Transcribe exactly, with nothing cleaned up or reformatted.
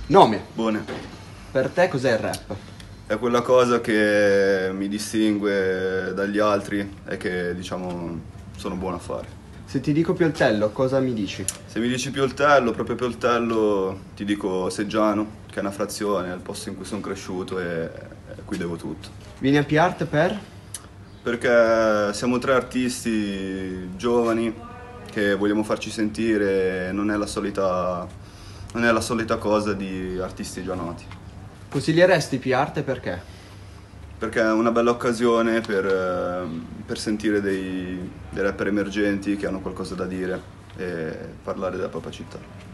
Nome. Buone. Per te cos'è il rap? È quella cosa che mi distingue dagli altri e che, diciamo, sono buono a fare. Se ti dico Pioltello, cosa mi dici? Se mi dici Pioltello, proprio Pioltello, ti dico Seggiano, che è una frazione, è il posto in cui sono cresciuto e, e qui devo tutto. Vieni a P-Art per? Perché siamo tre artisti giovani che vogliamo farci sentire, non è la solita, non è la solita cosa di artisti già noti. Consiglieresti P-Art e perché? Perché è una bella occasione per, eh, per sentire dei, dei rapper emergenti che hanno qualcosa da dire e parlare della propria città.